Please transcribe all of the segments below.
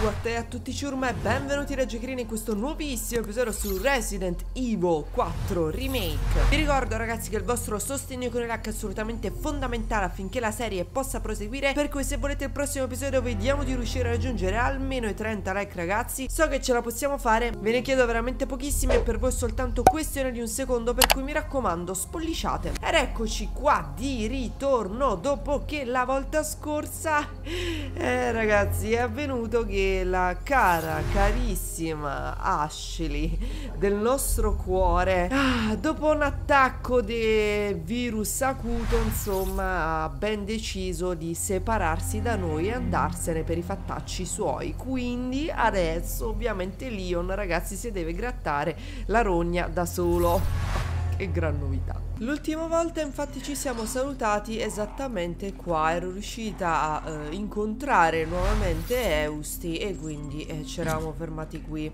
Squad e a tutti ciurma e benvenuti da Giocherini in questo nuovissimo episodio su Resident Evil 4 Remake. Vi ricordo ragazzi che il vostro sostegno con il like è assolutamente fondamentale affinché la serie possa proseguire, per cui se volete il prossimo episodio vediamo di riuscire a raggiungere almeno i 30 like ragazzi. So che ce la possiamo fare, ve ne chiedo veramente pochissimi e per voi soltanto questione di un secondo, per cui mi raccomando spolliciate. Ed eccoci qua di ritorno dopo che la volta scorsa ragazzi è avvenuto che la carissima Ashley del nostro cuore, dopo un attacco di virus acuto, insomma, ha ben deciso di separarsi da noi e andarsene per i fattacci suoi. Quindi adesso ovviamente Leon ragazzi si deve grattare la rogna da solo. Che gran novità. L'ultima volta infatti ci siamo salutati esattamente qua. Ero riuscita a incontrare nuovamente Eusti e quindi ci eravamo fermati qui.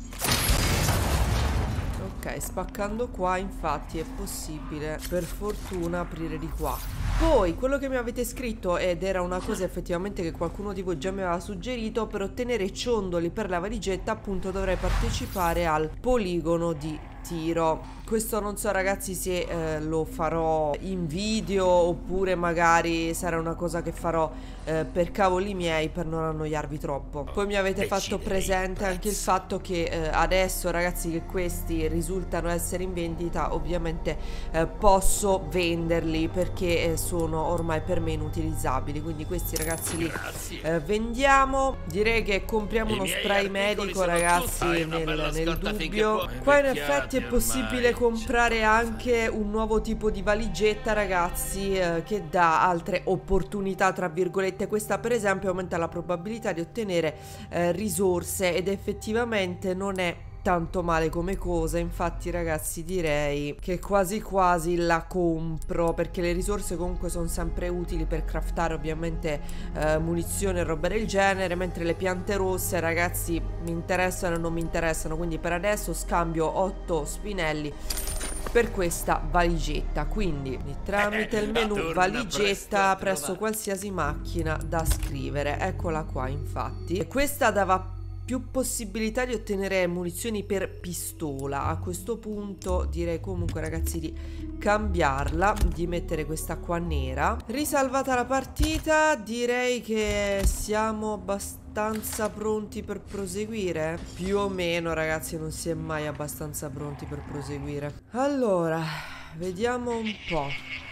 Ok, spaccando qua infatti è possibile per fortuna aprire di qua. Poi quello che mi avete scritto, ed era una cosa effettivamente che qualcuno di voi già mi aveva suggerito, per ottenere ciondoli per la valigetta appunto dovrei partecipare al poligono di tiro. Questo non so ragazzi se lo farò in video oppure magari sarà una cosa che farò per cavoli miei, per non annoiarvi troppo. Poi mi avete fatto presente anche il fatto che adesso ragazzi che questi risultano essere in vendita, ovviamente posso venderli perché sono ormai per me inutilizzabili. Quindi questi ragazzi li vendiamo. Direi che compriamo uno spray medico ragazzi nel dubbio. Qua in effetti è possibile comprare anche un nuovo tipo di valigetta ragazzi che dà altre opportunità tra virgolette. Questa per esempio aumenta la probabilità di ottenere risorse ed effettivamente non è tanto male come cosa. Infatti ragazzi direi che quasi quasi la compro, perché le risorse comunque sono sempre utili per craftare ovviamente munizioni e roba del genere, mentre le piante rosse ragazzi mi interessano e non mi interessano. Quindi per adesso scambio 8 spinelli per questa valigetta. Quindi tramite il menu valigetta presso qualsiasi macchina da scrivere. Eccola qua infatti. E questa dava più possibilità di ottenere munizioni per pistola. A questo punto direi comunque ragazzi di cambiarla, di mettere questa qua nera. Risalvata la partita, direi che siamo abbastanza pronti per proseguire. Più o meno ragazzi, non si è mai abbastanza pronti per proseguire. Allora, vediamo un po'.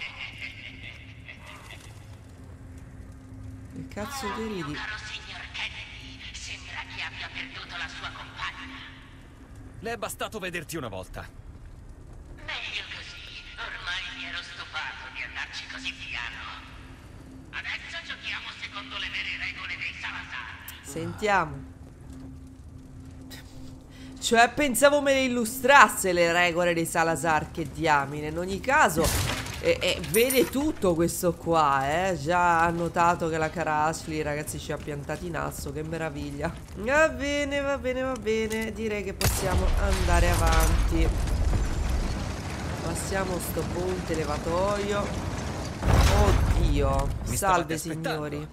Che cazzo ti ridi? Le è bastato vederti una volta. Meglio così. Ormai mi ero stufato di andarci così piano. Adesso giochiamo secondo le vere regole dei Salazar. Sentiamo. Cioè pensavo me le illustrasse le regole dei Salazar, che diamine. In ogni caso vede tutto questo qua, già ha notato che la cara Ashley ragazzi ci ha piantati in asso. Che meraviglia. Va bene, va bene, va bene. Direi che possiamo andare avanti. Passiamo sto ponte levatoio. Oddio. Salve signori.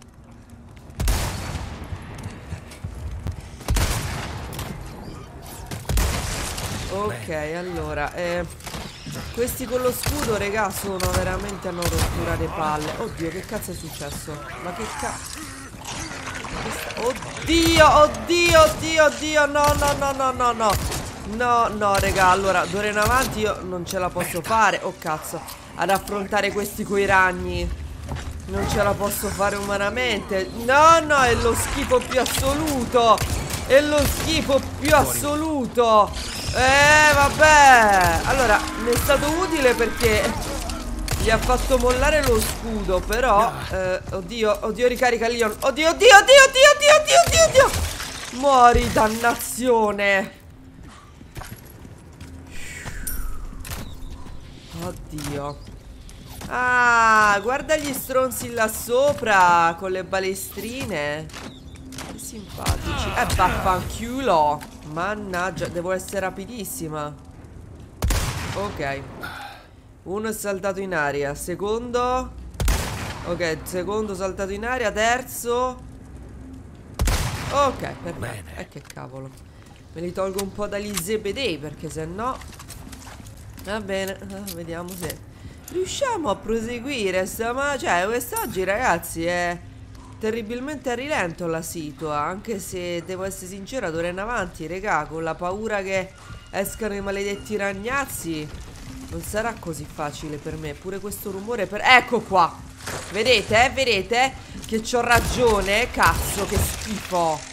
Ok, allora questi con lo scudo, regà, sono veramente una rottura di palle. Oddio, che cazzo è successo? Ma che cazzo? Oddio, oddio, oddio, oddio. No, no, no, no, no, no. No, no, regà, allora, d'ora in avanti io non ce la posso fare. Oh, cazzo, ad affrontare questi coi ragni. Non ce la posso fare umanamente. No, no, è lo schifo più assoluto. È lo schifo più assoluto. Vabbè. Allora, mi è stato utile perché gli ha fatto mollare lo scudo. Però oddio, oddio, ricarica Leon. Oddio, oddio, oddio, oddio, oddio, oddio, oddio, oddio. Muori, dannazione. Oddio. Ah, guarda gli stronzi là sopra con le balestrine. Che simpatici. Vaffanculo. Mannaggia, devo essere rapidissima. Ok. Uno è saltato in aria. Secondo. Ok, secondo saltato in aria. Terzo. Ok, perfetto. Bene. Che cavolo. Me li tolgo un po' dagli zebedei, perché se no... Va bene, vediamo se riusciamo a proseguire. Cioè, quest'oggi, ragazzi, è terribilmente a rilento la situa. Anche se, devo essere sincera, d'ora in avanti, regà, con la paura che escano i maledetti ragnazzi, non sarà così facile per me. Pure questo rumore per... Ecco qua! Vedete? Vedete? Che c'ho ragione? Cazzo, che schifo!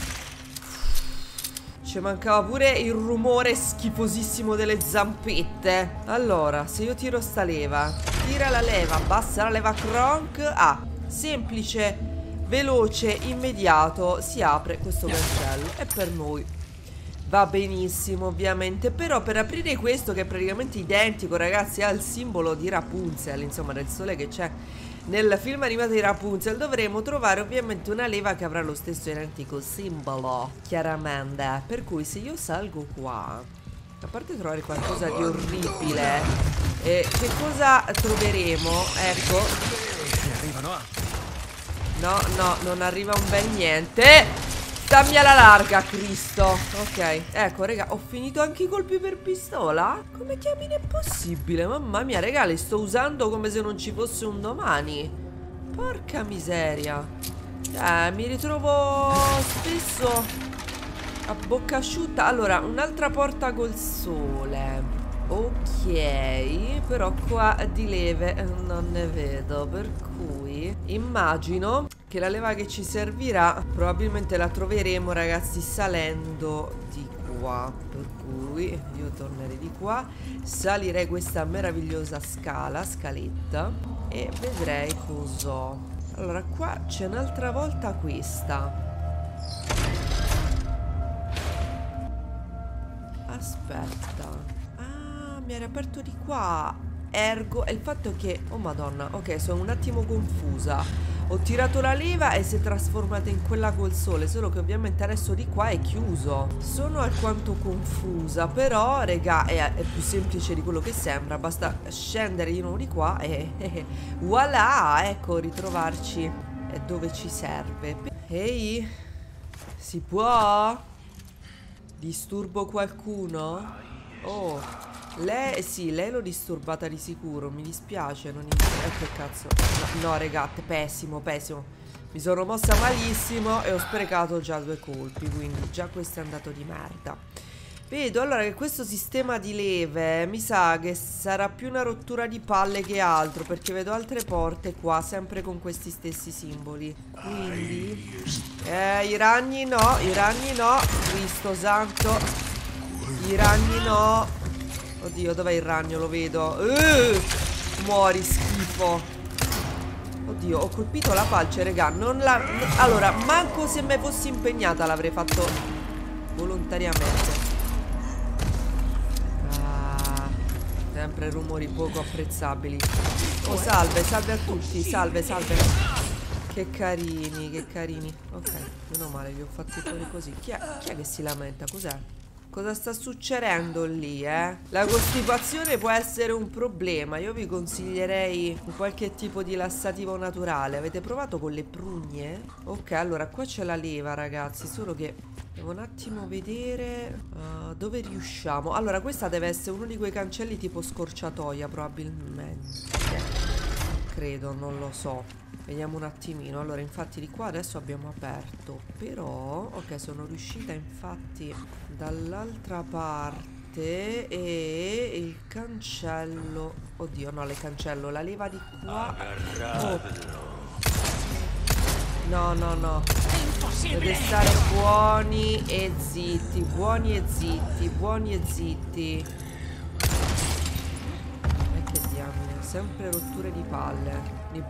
Ci mancava pure il rumore schifosissimo delle zampette. Allora, se io tiro sta leva, tira la leva, abbassa la leva Kronk. Semplice, veloce, immediato. Si apre questo cancello. E per noi va benissimo, ovviamente. Però per aprire questo, che è praticamente identico, ragazzi, al simbolo di Rapunzel, insomma, del sole che c'è nel film animato di Rapunzel, dovremo trovare ovviamente una leva che avrà lo stesso identico simbolo, chiaramente. Per cui se io salgo qua, a parte trovare qualcosa di orribile, che cosa troveremo? Ecco. Arrivano a... No, non arriva un bel niente. Stammi alla larga, Cristo. Ok, ecco, raga, ho finito anche i colpi per pistola? Come diamine è possibile? Mamma mia, raga, li sto usando come se non ci fosse un domani. Porca miseria. Mi ritrovo spesso a bocca asciutta. Allora, un'altra porta col sole. Ok, però qua di leve non ne vedo, per cui immagino che la leva che ci servirà probabilmente la troveremo, ragazzi, salendo di qua. Per cui io tornerei di qua, salirei questa meravigliosa scaletta e vedrei cos'ho. Allora, qua c'è un'altra volta questa. Aspetta. Mi era aperto di qua. Ergo, è il fatto che... Oh madonna, ok, sono un attimo confusa. Ho tirato la leva e si è trasformata in quella col sole, solo che ovviamente adesso di qua è chiuso. Sono alquanto confusa, però, regà, è più semplice di quello che sembra. Basta scendere di nuovo di qua e voilà, ecco, ritrovarci è dove ci serve. Ehi, si può? Disturbo qualcuno? Oh, lei, sì, lei l'ho disturbata di sicuro. Mi dispiace, non che cazzo. No, regate, pessimo. Mi sono mossa malissimo e ho sprecato già 2 colpi, quindi già questo è andato di merda. Vedo allora che questo sistema di leve mi sa che sarà più una rottura di palle che altro, perché vedo altre porte qua sempre con questi stessi simboli. Quindi i ragni no, Cristo santo, i ragni no. Oddio, dov'è il ragno? Lo vedo. Muori, schifo. Oddio, ho colpito la falce, regà. Allora, manco se me fossi impegnata l'avrei fatto volontariamente. Sempre rumori poco apprezzabili. Oh, salve a tutti. Salve. Che carini. Ok, meno male, li ho fatti fuori così. Chi è che si lamenta? Cos'è? Cosa sta succedendo lì, La costipazione può essere un problema. Io vi consiglierei qualche tipo di lassativo naturale. Avete provato con le prugne? Ok, allora qua c'è la leva, ragazzi. Solo che devo un attimo vedere dove riusciamo. Allora, questa deve essere uno di quei cancelli tipo scorciatoia, probabilmente. Credo, non lo so. Vediamo un attimino. Allora, infatti di qua adesso abbiamo aperto. Però, ok, sono riuscita infatti dall'altra parte. E il cancello... Oddio, no, il cancello, la leva di qua. Oh. No. Deve stare buoni e zitti. Che diamine, sempre rotture di palle. Quindi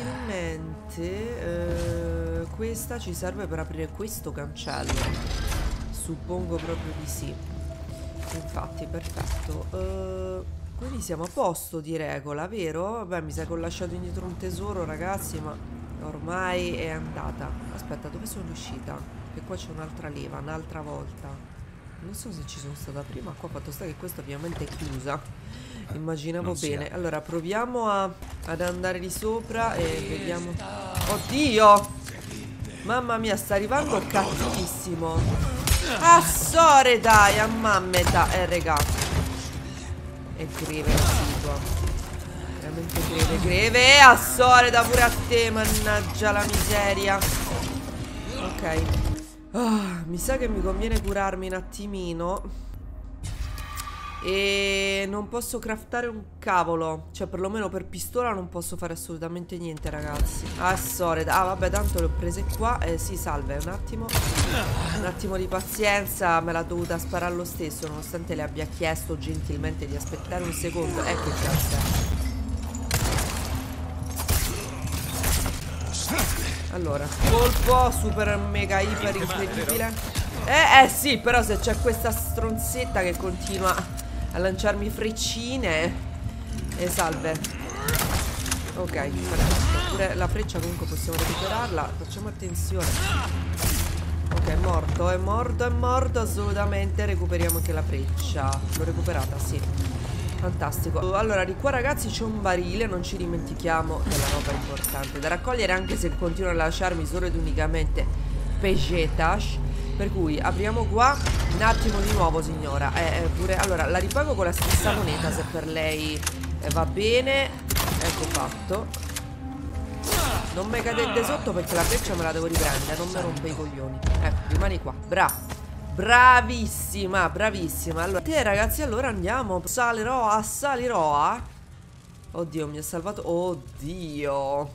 probabilmente questa ci serve per aprire questo cancello. Suppongo proprio di sì. Infatti, perfetto. Quindi siamo a posto di regola, vero? Vabbè, mi sa che ho lasciato indietro un tesoro, ragazzi, ma ormai è andata. Aspetta, dove sono riuscita? Che qua c'è un'altra leva, un'altra volta. Non so se ci sono stata prima. Qua fatto sta che questa ovviamente è chiusa. Immaginavo bene. Allora proviamo ad andare di sopra e vediamo. Oddio! Mamma mia, sta arrivando cattivissimo. Assore dai, a mammeta. Regà. E greve la situa. Veramente greve. Assore da pure a te, mannaggia la miseria. Ok. Mi sa che mi conviene curarmi un attimino. E non posso craftare un cavolo. Cioè perlomeno per pistola non posso fare assolutamente niente, ragazzi. Assore. Vabbè, tanto le ho prese qua. Sì, salve, un attimo. Un attimo di pazienza. Me l'ha dovuta sparare lo stesso, nonostante le abbia chiesto gentilmente di aspettare un secondo. Ecco il cazzo. Allora, colpo super mega iper incredibile. Sì, però se c'è questa stronzetta che continua a lanciarmi freccine. Salve. Ok, perfetto. Pure la freccia comunque possiamo recuperarla. Facciamo attenzione. Ok, è morto, è morto, è morto. Assolutamente. Recuperiamo anche la freccia. L'ho recuperata, sì. Fantastico. Allora, di qua ragazzi c'è un barile. Non ci dimentichiamo della roba importante da raccogliere, anche se continua a lasciarmi solo ed unicamente pegetas. Per cui apriamo qua. Un attimo di nuovo, signora. Pure. Allora, la ripago con la stessa moneta, se per lei va bene. Ecco fatto. Non mi cadete sotto perché la freccia me la devo riprendere. Non mi rompe i coglioni. Ecco, rimani qua. Bravissima, bravissima. Allora, te ragazzi, allora andiamo. Salirò. Oddio, mi ha salvato. Oddio.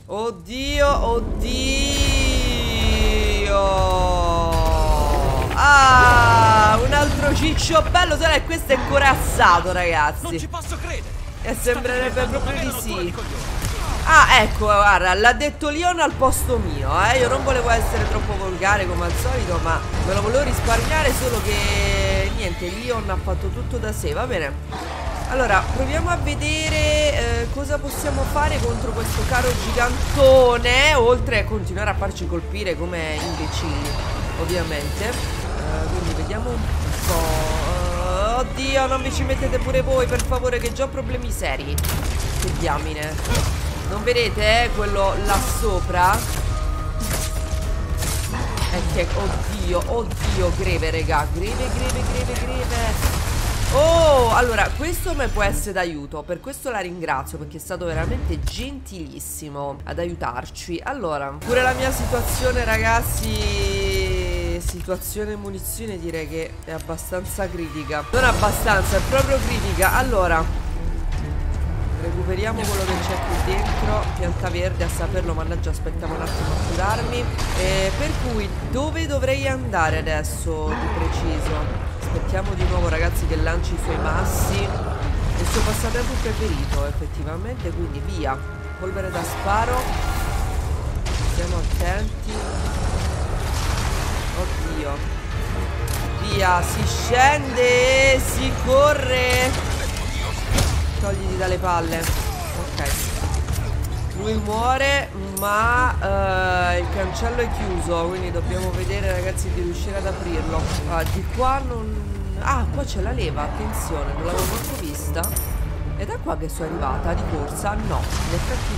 Un altro ciccio bello. Questo è corazzato, ragazzi. Non ci posso credere. E sembrerebbe proprio di sì. Ecco, guarda, l'ha detto Leon al posto mio, Io non volevo essere troppo volgare come al solito, ma me lo volevo risparmiare, solo che niente, Leon ha fatto tutto da sé, va bene. Allora, proviamo a vedere cosa possiamo fare contro questo caro gigantone, oltre a continuare a farci colpire come imbecilli, ovviamente. Quindi vediamo un po'. Oddio, non vi ci mettete pure voi, per favore, che già ho problemi seri. Che diamine. Non vedete, quello là sopra? Che oddio, greve, raga. Greve. Oh, allora, questo mi può essere d'aiuto. Per questo la ringrazio, perché è stato veramente gentilissimo ad aiutarci. Allora, pure la mia situazione, ragazzi, situazione munizione, direi che è abbastanza critica. Non abbastanza, è proprio critica. Allora, recuperiamo quello che c'è qui dentro. Pianta verde, a saperlo, mannaggia, aspettiamo un attimo a curarmi. Per cui, dove dovrei andare adesso di preciso? Aspettiamo di nuovo, ragazzi, che lanci i suoi massi. Il suo passatempo preferito, effettivamente. Quindi via. Polvere da sparo. Stiamo attenti. Oddio. Via, si scende, si corre. Togliti dalle palle. Ok. Lui muore, ma il cancello è chiuso, quindi dobbiamo vedere, ragazzi, di riuscire ad aprirlo. Di qua non... qua c'è la leva, attenzione, non l'avevo manco vista. Ed è qua che sono arrivata, di corsa? No, in effetti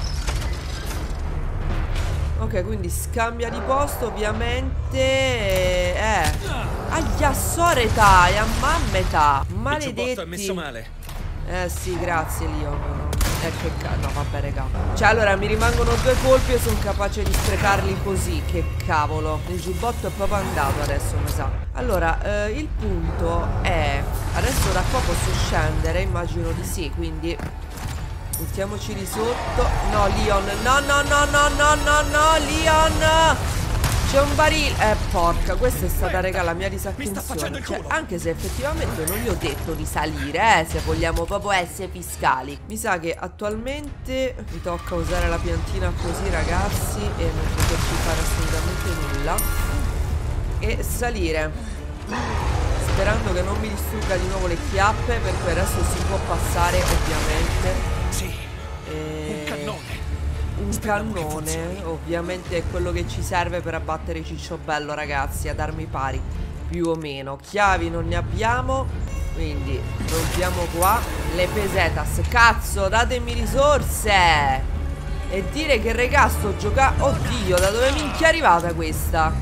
no. Ok, quindi scambia di posto, ovviamente. Aglia soreta, e a mammeta. Maledetti. Il giubbotto è messo male. Sì, grazie, Leon. No, vabbè, raga. Cioè, allora, mi rimangono 2 colpi e sono capace di sprecarli così. Che cavolo. Il giubbotto è proprio andato adesso, mi sa. Allora, il punto è... Adesso da qua posso scendere, immagino di sì, quindi... Mettiamoci di sotto. No, Leon. No, Leon. C'è un barile. Porca, questa è stata, raga, la mia disattenzione. Cioè, anche se effettivamente non gli ho detto di salire, se vogliamo proprio essere fiscali. Mi sa che attualmente mi tocca usare la piantina così, ragazzi, e non poterci fare assolutamente nulla. E salire. Sperando che non mi distrugga di nuovo le chiappe, perché adesso si può passare, ovviamente. Sì. Un cannone. Un cannone, ovviamente è quello che ci serve per abbattere Cicciobello, ragazzi, ad armi pari, più o meno. Chiavi non ne abbiamo, quindi rompiamo qua. Le pesetas, cazzo, datemi risorse. E dire che regà sto giocando... Oddio, da dove minchia è arrivata questa?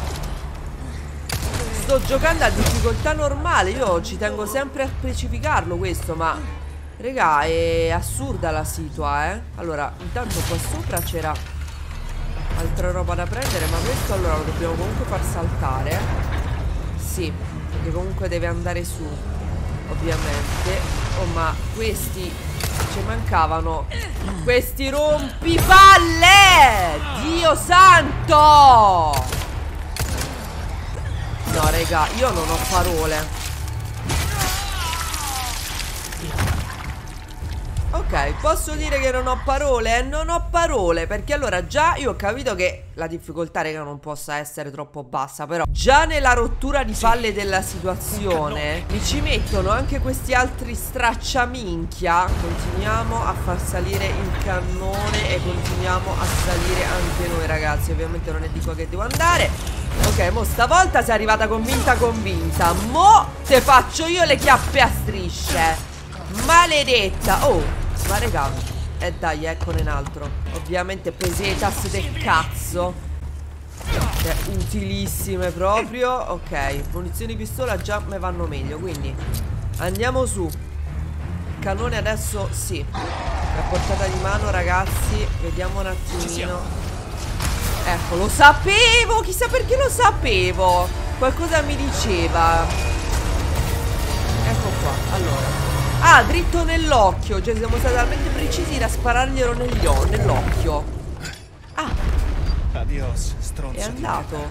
Sto giocando a difficoltà normale. Io ci tengo sempre a specificarlo questo, ma regà, è assurda la situa, Allora, intanto qua sopra c'era altra roba da prendere, ma questo allora lo dobbiamo comunque far saltare. Sì, perché comunque deve andare su, ovviamente. Oh, ma questi ci mancavano. Questi rompipalle! Dio santo! No, raga, io non ho parole. Ok, posso dire che non ho parole? Non ho parole, perché allora già io ho capito che la difficoltà, raga, non possa essere troppo bassa. Però già nella rottura di palle della situazione mi ci mettono anche questi altri stracciaminchia. Continuiamo a far salire il cannone e continuiamo a salire anche noi, ragazzi. Ovviamente non è di qua che devo andare. Ok, mo stavolta sei arrivata convinta. Mo te faccio io le chiappe a strisce, maledetta. Oh, ma regà, dai, eccone un altro. Ovviamente pesetas del cazzo, cioè utilissime proprio. Ok, munizioni pistola già me vanno meglio, quindi andiamo su. Il cannone adesso sì, è a portata di mano, ragazzi. Vediamo un attimino. Ecco, lo sapevo, chissà perché lo sapevo. Qualcosa mi diceva. Ecco qua, allora. Ah, dritto nell'occhio. Cioè siamo stati talmente precisi da spararglielo nell'occhio. Ah, Adios, stronzo. è andato.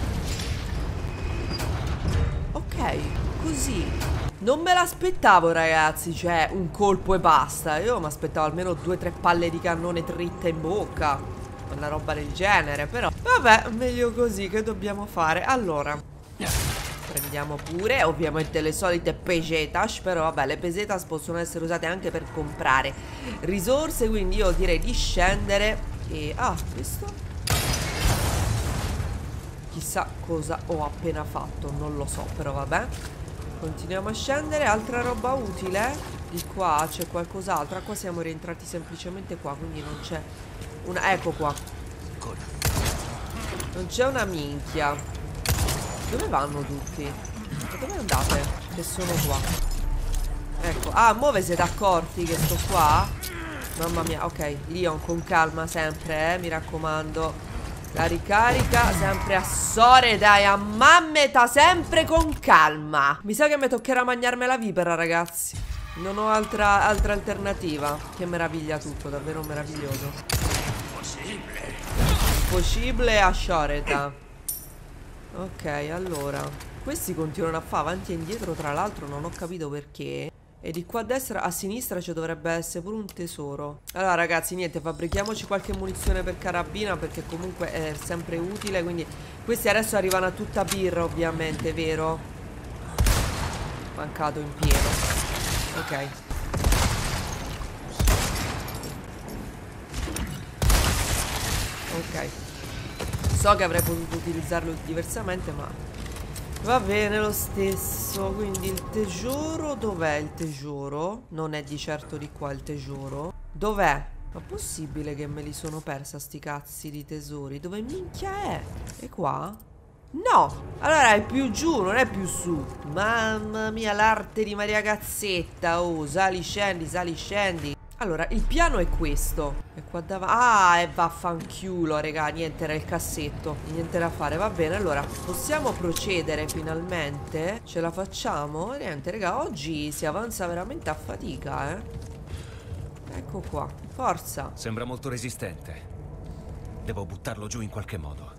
Ok, così. Non me l'aspettavo, ragazzi. Cioè, un colpo e basta. Io mi aspettavo almeno 2 o 3 palle di cannone dritte in bocca, una roba del genere. Però vabbè, meglio così. Che dobbiamo fare? Allora, prendiamo pure ovviamente le solite pesetas. Però vabbè, le pesetas possono essere usate anche per comprare risorse, quindi io direi di scendere. E ah, questo chissà cosa ho appena fatto, non lo so, però vabbè. Continuiamo a scendere. Altra roba utile. Di qua c'è qualcos'altro. Qua siamo rientrati semplicemente qua, quindi non c'è una... Ecco qua, non c'è una minchia. Dove vanno tutti? Ma dove andate? Che sono qua. Ecco. Ah, mo ve siete accorti che sto qua? Mamma mia. Ok, Leon con calma sempre, mi raccomando. La ricarica sempre a sore, dai, a mammeta, sempre con calma. Mi sa che mi toccherà mangiarmi la vipera, ragazzi. Non ho altra alternativa. Che meraviglia tutto, davvero meraviglioso. Impossibile a scioreta. Ok, allora questi continuano a fare avanti e indietro, tra l'altro non ho capito perché. E di qua a destra, a sinistra ci dovrebbe essere pure un tesoro. Allora ragazzi, niente, fabbrichiamoci qualche munizione per carabina, perché comunque è sempre utile. Quindi questi adesso arrivano a tutta birra, ovviamente, vero? Mancato in pieno. Ok. Ok. So che avrei potuto utilizzarlo diversamente, ma va bene lo stesso. Quindi il tesoro, dov'è il tesoro? Non è di certo di qua il tesoro. Dov'è? Ma possibile che me li sono persa sti cazzi di tesori? Dove minchia è? È qua? No! Allora è più giù, non è più su. Mamma mia, l'arte di Maria Cazzetta. Oh, sali, scendi, sali, scendi. Allora, il piano è questo. E qua davanti. Ah, e vaffanculo, raga. Niente, era il cassetto. Niente da fare, va bene. Allora, possiamo procedere finalmente. Ce la facciamo. Niente, raga, oggi si avanza veramente a fatica, Ecco qua. Forza. Sembra molto resistente. Devo buttarlo giù in qualche modo.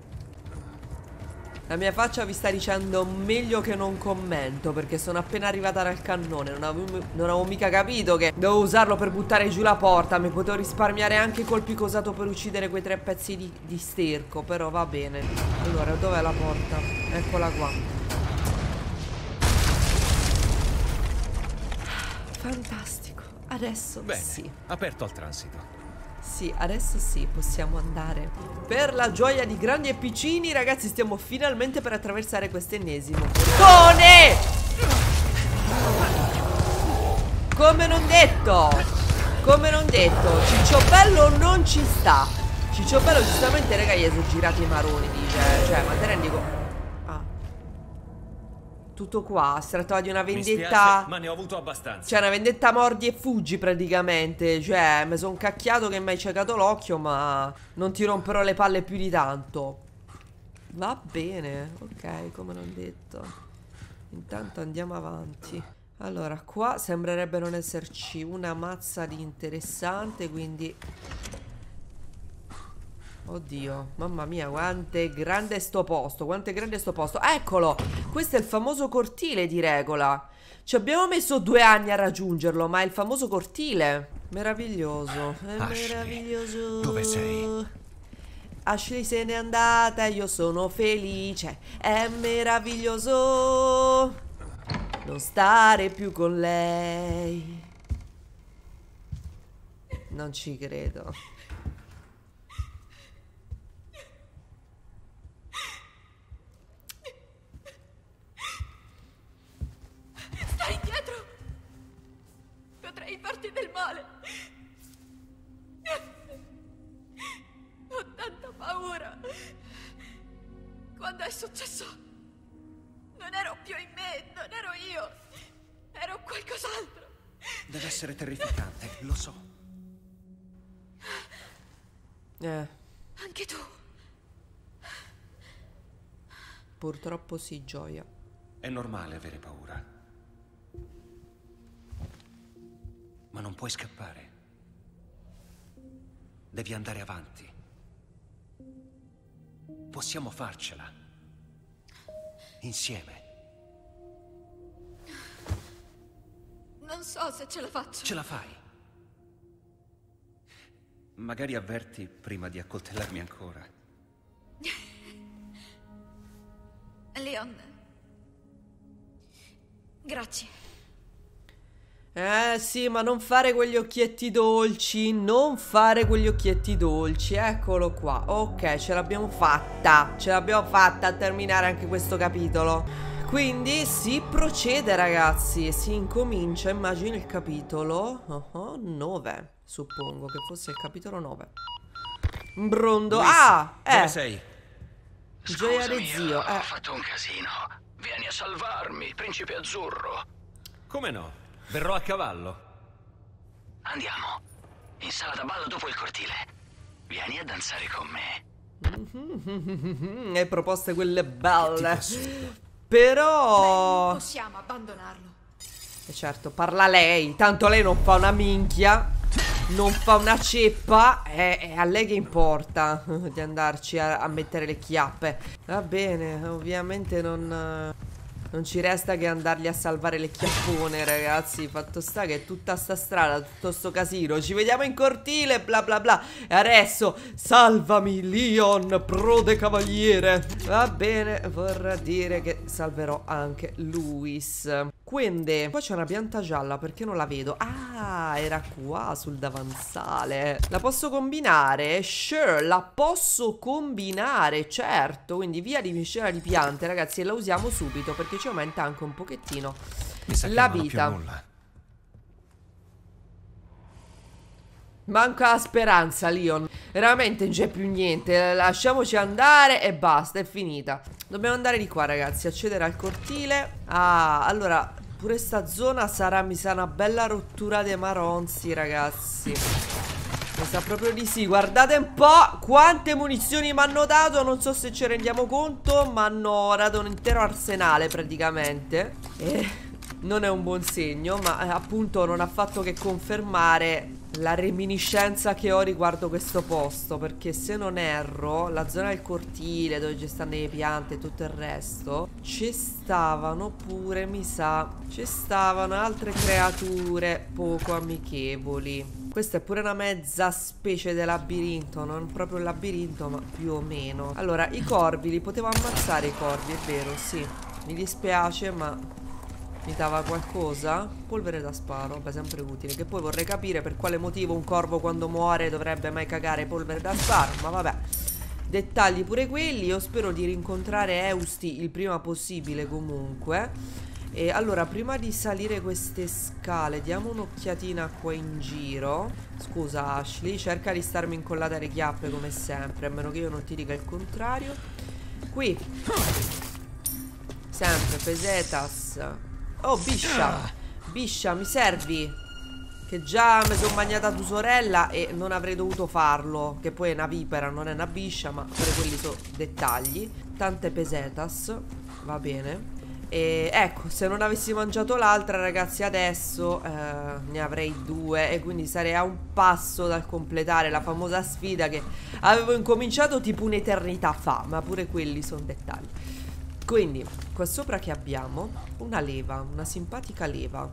La mia faccia vi sta dicendo meglio che non commento, perché sono appena arrivata dal cannone. Non avevo mica capito che dovevo usarlo per buttare giù la porta. Mi potevo risparmiare anche i colpi che ho usato per uccidere quei 3 pezzi di sterco. Però va bene. Allora, dov'è la porta? Eccola qua. Fantastico. Adesso bene, sì. aperto al transito. Sì, adesso sì, possiamo andare. Per la gioia di grandi e piccini, ragazzi, stiamo finalmente per attraversare quest'ennesimo portone! Come non detto! Come non detto, Cicciobello non ci sta. Cicciobello giustamente, raga, gli sono girati i maroni, dice. Cioè, ma te rendi conto? Ah. Tutto qua, si trattava di una vendetta. Mi spiace, ma ne ho avuto abbastanza. Cioè, una vendetta mordi e fuggi praticamente. Cioè, mi sono cacchiato che mi hai ciecato l'occhio, ma non ti romperò le palle più di tanto. Va bene, ok, come non detto. Intanto andiamo avanti. Allora, qua sembrerebbe non esserci una mazza di interessante, quindi... Oddio, mamma mia, quanto è grande sto posto, quanto è grande sto posto. Eccolo, questo è il famoso cortile di Regola. Ci abbiamo messo 2 anni a raggiungerlo, ma è il famoso cortile. Meraviglioso, è Ashley, meraviglioso. dove sei? Ashley se n'è andata, io sono felice. È meraviglioso non stare più con lei. Non ci credo. Stai indietro! Potrei farti del male! Ho tanta paura! Quando è successo, non ero più in me, non ero io, ero qualcos'altro. Deve essere terrificante, lo so. Anche tu. Purtroppo sì, Gioia. È normale avere paura. Ma non puoi scappare. Devi andare avanti. Possiamo farcela. Insieme. Non so se ce la faccio. Ce la fai. Magari avverti prima di accoltellarmi ancora. Leon. Grazie. Sì, ma non fare quegli occhietti dolci. Non fare quegli occhietti dolci. Eccolo qua. Ok, ce l'abbiamo fatta. Ce l'abbiamo fatta a terminare anche questo capitolo. Quindi si procede, ragazzi. Si incomincia, immagino, il capitolo 9. Suppongo che fosse il capitolo 9. Brondo. Luis, dove sei? Gioia Scusami, di zio. ho fatto un casino. Vieni a salvarmi, principe azzurro. Come no? Verrò a cavallo. Andiamo. In sala da ballo dopo il cortile. Vieni a danzare con me. E proposte quelle belle. Non Però possiamo abbandonarlo. certo, parla lei. Tanto lei non fa una minchia, non fa una ceppa. È a lei che importa di andarci a mettere le chiappe. Va bene, ovviamente non ci resta che andarli a salvare le chiappone, ragazzi. Fatto sta che è tutta sta strada, tutto sto casino. Ci vediamo in cortile, bla bla bla. E adesso salvami, Leon, prode cavaliere. Va bene, vorrà dire che salverò anche Luis. Quindi, qua c'è una pianta gialla, perché non la vedo? Ah, era qua sul davanzale. La posso combinare? Sure, la posso combinare, certo. Quindi via di miscela di piante, ragazzi, e la usiamo subito, perché ci aumenta anche un pochettino la vita. Manca la speranza, Leon. Veramente non c'è più niente. Lasciamoci andare e basta, è finita. Dobbiamo andare di qua, ragazzi, accedere al cortile. Ah, allora, pure sta zona mi sa una bella rottura dei maronzi, ragazzi. Mi sa proprio di sì. Guardate un po' quante munizioni mi hanno dato. Non so se ci rendiamo conto, ma hanno dato un intero arsenale praticamente. Non è un buon segno, ma appunto non ha fatto che confermare la reminiscenza che ho riguardo questo posto. Perché se non erro, la zona del cortile dove ci stanno le piante e tutto il resto, ci stavano pure, mi sa, ci stavano altre creature poco amichevoli. Questa è pure una mezza specie di labirinto. Non proprio un labirinto, ma più o meno. Allora, i corvi, li potevo ammazzare i corvi, è vero, sì. Mi dispiace, ma mi dava qualcosa? Polvere da sparo, beh, sempre utile. Che poi vorrei capire per quale motivo un corvo quando muore dovrebbe mai cagare polvere da sparo, ma vabbè. Dettagli pure quelli. Io spero di rincontrare Eusti il prima possibile comunque. E allora, prima di salire queste scale, diamo un'occhiatina qua in giro. Scusa Ashley, cerca di starmi incollata alle chiappe come sempre, a meno che io non ti dica il contrario. Qui sempre pesetas. Oh, biscia. Biscia, mi servi? Che già mi sono mangiata tua sorella e non avrei dovuto farlo. Che poi è una vipera, non è una biscia, ma pure quelli sono dettagli. Tante pesetas, va bene. E ecco, se non avessi mangiato l'altra, ragazzi, adesso ne avrei 2 e quindi sarei a un passo dal completare la famosa sfida che avevo incominciato tipo un'eternità fa. Ma pure quelli sono dettagli. Quindi, qua sopra che abbiamo? Una leva, una simpatica leva.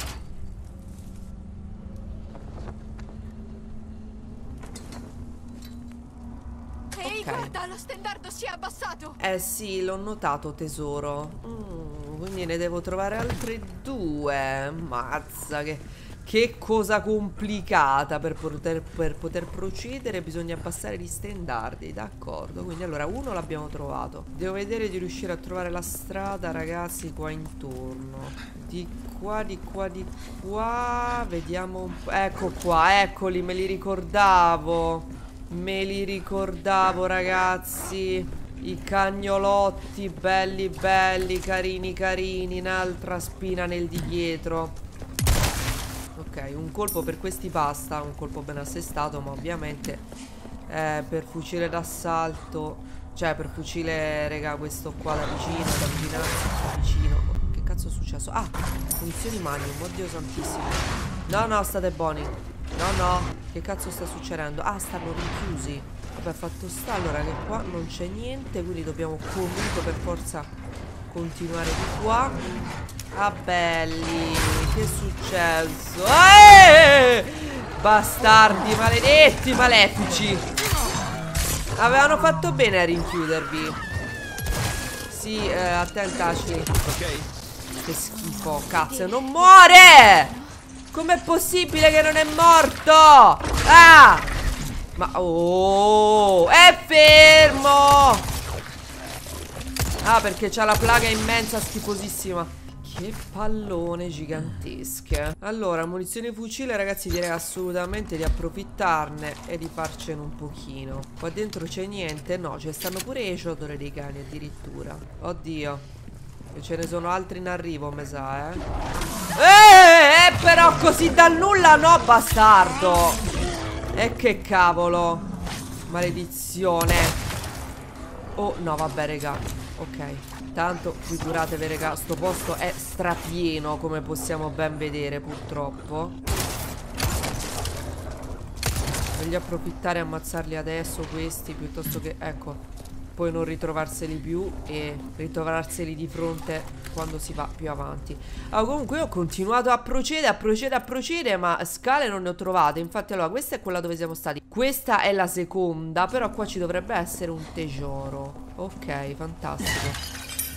Ehi, guarda, lo stendardo si è abbassato. Eh sì, l'ho notato, tesoro. Quindi ne devo trovare altre 2. Mazza, che cosa complicata. Per poter procedere bisogna abbassare gli stendardi, d'accordo. Quindi allora, uno l'abbiamo trovato. Devo vedere di riuscire a trovare la strada, ragazzi, qua intorno. Di qua, di qua, di qua. Vediamo un po'. Ecco qua, eccoli, me li ricordavo. Me li ricordavo, ragazzi. I cagnolotti belli belli, carini carini. Un'altra spina nel di dietro. Ok, un colpo per questi basta. Un colpo ben assestato, ma ovviamente per fucile d'assalto, cioè per fucile, raga, questo qua da vicino, da vicino. Che cazzo è successo? Ah, munizioni Magnum, oddio santissimo. No, no, state buoni. No, no, che cazzo sta succedendo? Ah, stanno rinchiusi. Vabbè, fatto sta allora che qua non c'è niente, quindi dobbiamo comunque per forza continuare di qua. Ah, belli, che è successo? Bastardi, maledetti, malefici. Avevano fatto bene a rinchiudervi. Sì, attenta Ashley. Ok. Che schifo, cazzo, non muore! Com'è possibile che non è morto? Ah! Ma oh, è fermo! Ah, perché c'ha la plaga immensa, schifosissima. Che pallone gigantesche. Allora, munizioni fucile, ragazzi, direi assolutamente di approfittarne e di farcene un pochino. Qua dentro c'è niente? No, ci stanno pure i ciotole dei cani addirittura. Oddio. E ce ne sono altri in arrivo, me sa, però così dal nulla no, bastardo. E che cavolo. Maledizione. Oh, no, vabbè, raga. Ok. Tanto, figuratevi, raga, sto posto è strapieno, come possiamo ben vedere, purtroppo. Voglio approfittare e ammazzarli adesso questi, piuttosto che, ecco, poi non ritrovarseli più e ritrovarseli di fronte quando si va più avanti. Allora, comunque io ho continuato a procedere, ma scale non ne ho trovate. Infatti, allora, questa è quella dove siamo stati. Questa è la seconda, però qua ci dovrebbe essere un tesoro. Ok, fantastico.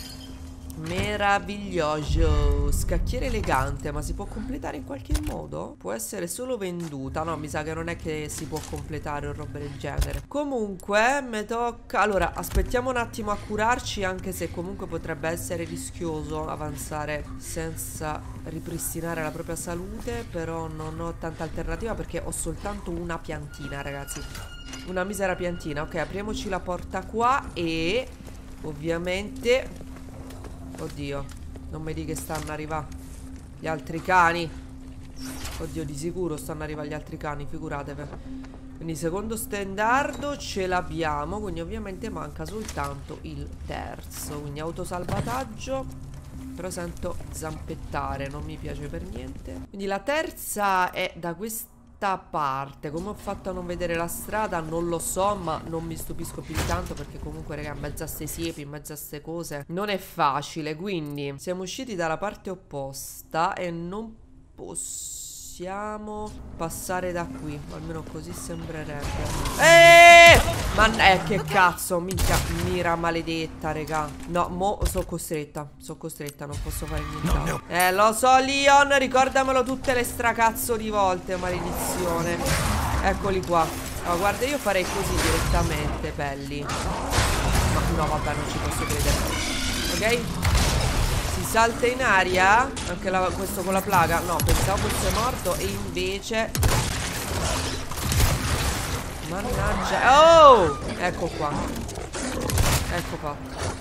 Meraviglioso. Scacchiere elegante, ma si può completare in qualche modo? Può essere solo venduta. No, mi sa che non è che si può completare o roba del genere. Comunque mi tocca. Allora, aspettiamo un attimo a curarci, anche se comunque potrebbe essere rischioso avanzare senza ripristinare la propria salute. Però non ho tanta alternativa, perché ho soltanto una piantina, ragazzi. Una misera piantina. Ok, apriamoci la porta qua e ovviamente... Oddio, non mi dica che stanno arrivando gli altri cani. Oddio, di sicuro stanno arrivando gli altri cani, figuratevi. Quindi secondo stendardo ce l'abbiamo, quindi ovviamente manca soltanto il terzo. Quindi autosalvataggio. Però sento zampettare, non mi piace per niente. Quindi la terza è da questa parte. Come ho fatto a non vedere la strada non lo so, ma non mi stupisco più di tanto, perché comunque, raga, in mezzo a ste siepi, in mezzo a ste cose non è facile. Quindi siamo usciti dalla parte opposta e non possiamo passare da qui, almeno così sembrerebbe. Ma che cazzo, minchia, mira maledetta, raga. No, mo sono costretta, non posso fare nient'altro. Lo so, Leon, ricordamelo tutte le stracazzo di volte, maledizione. Eccoli qua. Oh, guarda, io farei così direttamente, belli. Ma no, vabbè, non ci posso credere. Ok? salta in aria. Anche questo con la plaga. No, pensavo fosse morto e invece... Mannaggia. Oh! Ecco qua. Ecco qua.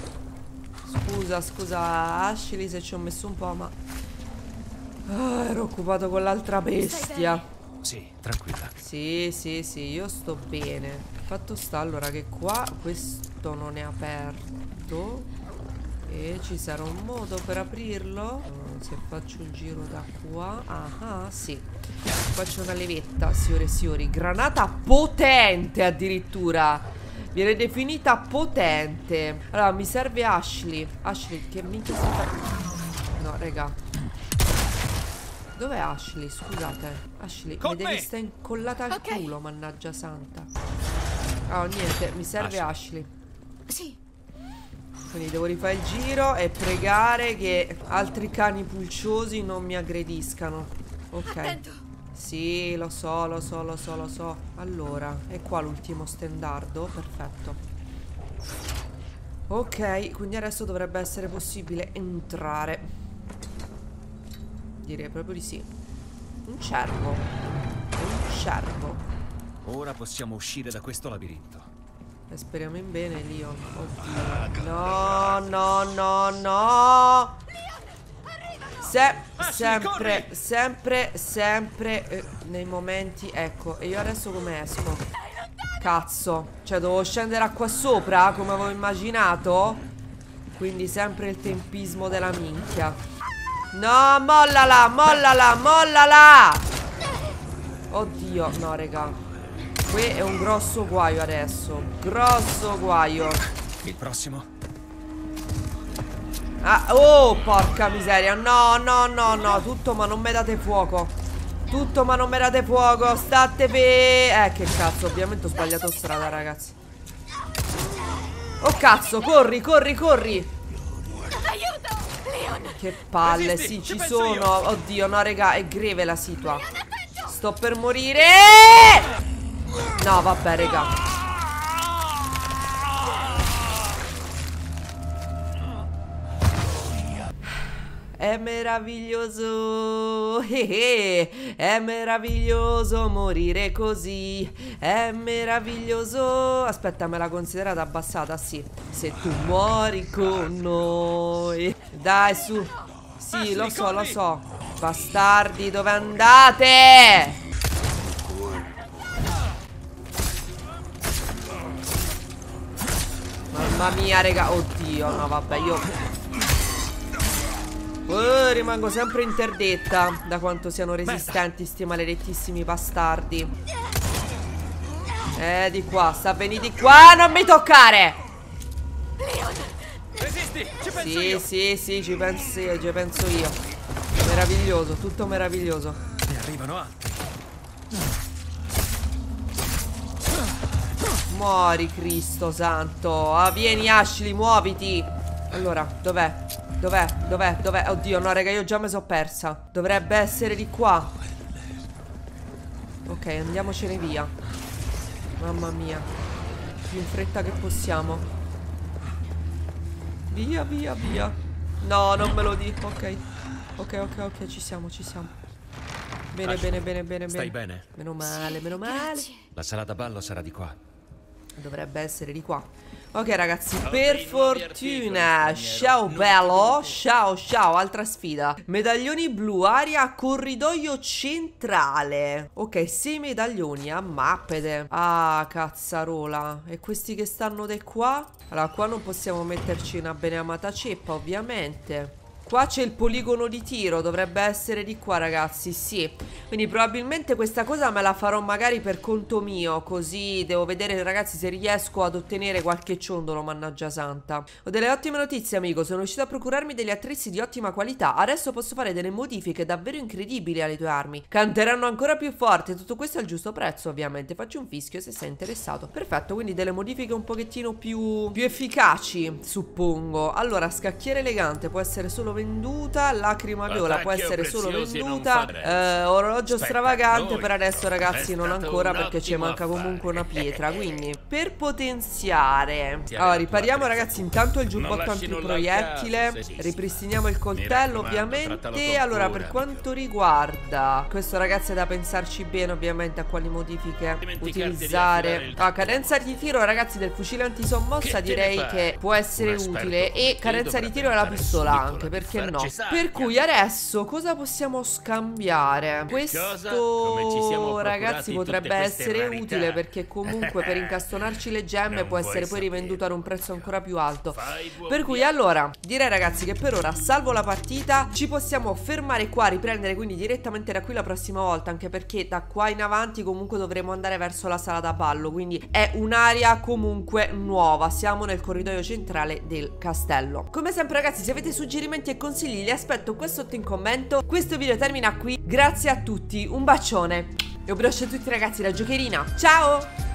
Scusa Ashley se ci ho messo un po', ma... ero occupato con l'altra bestia. Sì, tranquilla. Sì, io sto bene. Fatto sta allora che qua questo non è aperto e ci sarà un modo per aprirlo. Se faccio un giro da qua. Ah, sì. Qua c'è una levetta, signore e signori. Granata potente addirittura. Viene definita potente. Allora mi serve Ashley. Ashley, che minchia si fa? No, raga. Dov'è Ashley? Scusate. Ashley, mi devi stare incollata al culo, mannaggia santa. Oh, niente, mi serve Ashley. Sì. Quindi devo rifare il giro e pregare che altri cani pulciosi non mi aggrediscano. Ok. Attento. Sì, lo so. Allora, è qua l'ultimo stendardo. Perfetto. Ok, quindi adesso dovrebbe essere possibile entrare. Direi proprio di sì. Un cervo. Un cervo. Ora possiamo uscire da questo labirinto. E speriamo in bene, Leon. Oddio. No. Sempre nei momenti. Ecco. E io adesso come esco? Cazzo. Cioè devo scendere a qua sopra come avevo immaginato. Quindi sempre il tempismo della minchia. No, mollala. Oddio, no, raga. Qui è un grosso guaio adesso. Grosso guaio. Il prossimo? Ah, oh, porca miseria. No. Tutto ma non me date fuoco. State che cazzo, ovviamente ho sbagliato strada, ragazzi. Oh, cazzo, corri. Aiuto! Leon! Che palle, sì, ci sono. Oddio, no, raga, è greve la situa. Sto per morire. No, vabbè, raga. È meraviglioso. È meraviglioso morire così. È meraviglioso. Aspetta, me la considerata abbassata, sì. Se tu muori con noi. Dai, su. Sì, lo so. Bastardi, dove andate? Mamma mia, raga. Oddio, no, vabbè, io rimango sempre interdetta da quanto siano resistenti sti maledettissimi bastardi. Di qua, sta venite qua, non mi toccare. Resisti, ci penso io. Sì, ci penso io. Meraviglioso, tutto meraviglioso. Ne arrivano altri. Muori, Cristo santo. Vieni, Ashley, muoviti. Allora, dov'è? Oddio, no, raga, io già mi sono persa. Dovrebbe essere di qua. Ok, andiamocene via. Mamma mia. Più in fretta che possiamo. Via. No, non me lo dico. Ok, ci siamo. Bene. Stai bene? Meno male. Grazie. La sala da ballo sarà di qua. Dovrebbe essere di qua. Ok, ragazzi, per fortuna. Ciao bello. Ciao, altra sfida. Medaglioni blu, area corridoio centrale. Ok, 6 medaglioni a mappete. Ah, cazzarola. E questi che stanno di qua? Allora, qua non possiamo metterci una beneamata ceppa, ovviamente. Qua c'è il poligono di tiro, dovrebbe essere di qua, ragazzi, sì. Quindi probabilmente questa cosa me la farò magari per conto mio. Così devo vedere, ragazzi, se riesco ad ottenere qualche ciondolo, mannaggia santa. Ho delle ottime notizie, amico. Sono riuscito a procurarmi degli attrezzi di ottima qualità. Adesso posso fare delle modifiche davvero incredibili alle tue armi. Canteranno ancora più forte. Tutto questo al giusto prezzo, ovviamente. Facci un fischio se sei interessato. Perfetto, quindi delle modifiche un pochettino più efficaci, suppongo. Allora, scacchiere elegante può essere solo venduta. Lacrima viola può Attacchi essere solo preziosi non venduta. fa Orologio Spetta a stravagante noi. per adesso, ragazzi, È non stato ancora un perché ci ottimo manca comunque una affare. pietra. Quindi per potenziare, Ti allora la ripariamo, tua ragazzi, intanto il Non giubbotto lasci nulla al antiproiettile. caso, se Ripristiniamo il coltello, raccomando, ovviamente. trattalo con Allora, cura, per quanto riguarda questo, ragazzi, è da pensarci bene, ovviamente, a quali modifiche Dimenticarti di utilizzare. affilare il Cadenza di tiro, ragazzi, del fucile antisommossa Che te ne direi pare? che può essere Un esperto utile. come E te cadenza di dovrebbe tiro della andare pistola subito anche, là di perché no? farci sappia. Per cui adesso cosa possiamo scambiare? Come ci siamo Questo, procurati ragazzi, tutte potrebbe queste essere rarità? utile, perché comunque per incastonarci le gemme Non può vuoi essere poi sapere. rivenduto ad un prezzo ancora più alto. Fai buon Per cui viaggio. allora direi, ragazzi, che per ora salvo la partita. Ci possiamo fermare qua, riprendere quindi direttamente da qui la prossima volta, anche perché da qua in avanti comunque dovremo andare verso la sala da ballo, quindi è un'area comunque nuova. Siamo nel corridoio centrale del castello. Come sempre, ragazzi, se avete suggerimenti e consigli li aspetto qua sotto in commento. Questo video termina qui, grazie a tutti, un bacione e un abbraccio a tutti, ragazzi, da Giocherina, ciao!